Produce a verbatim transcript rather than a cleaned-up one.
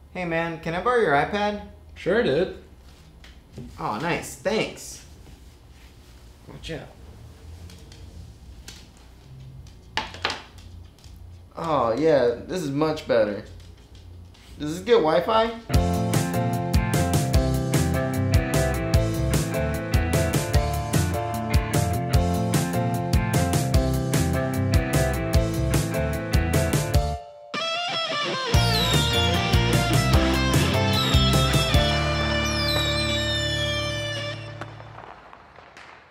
Hey man, can I borrow your iPad? Sure, dude. Oh, nice. Thanks. Watch out. Oh, yeah, this is much better. Does this get Wi-Fi?